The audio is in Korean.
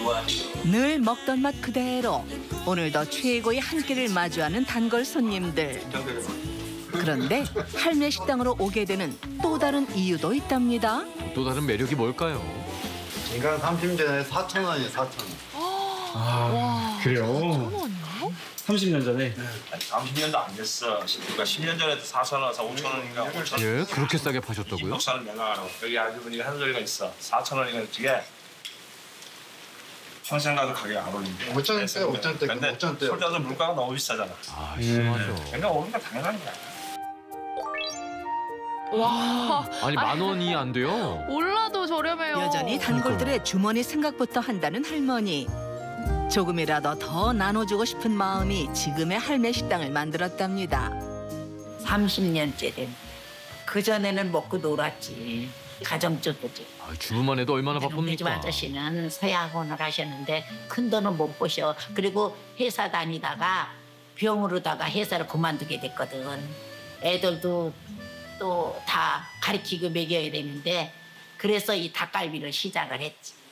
늘 먹던 맛 그대로 오늘도 최고의 한 끼를 마주하는 단골 손님들. 그런데 할매 식당으로 오게 되는 또 다른 이유도 있답니다. 또 다른 매력이 뭘까요? 인간 30년에 4,000원이에요, 4,000원. 아, 그래요? 30년 전에? 아니, 30년도 안 됐어. 그러니까 10년 전에도 4,000원, 5,000원인가 5,000원. 예, 그렇게 싸게 파셨다고요? 역사를 내놔가라고. 여기 아주머니가 하는 소리가 있어. 4,000원이면 어떻게 평생 가도 가격이 안 오른대. 5,000원대, 5,000원대, 근데 5,000원대. 솔직히 물가가 너무 비싸잖아. 아, 심하죠. 그러니까 오르는 게 당연한 거야. 와, 아니, 10,000원이 안 돼요? 올라도 저렴해요. 여전히 단골들의 주머니 생각부터 한다는 할머니. 조금이라도 더 나눠주고 싶은 마음이 지금의 할매 식당을 만들었답니다. 30년째 된. 그전에는 먹고 놀았지. 가정주부지. 아, 주부만 해도 얼마나 우리 집 바쁩니까? 아저씨는 서양원을 하셨는데 큰 돈은 못 버셔. 그리고 회사 다니다가 병으로다가 회사를 그만두게 됐거든. 애들도 또 다 가르치고 먹여야 되는데 그래서 이 닭갈비를 시작을 했지.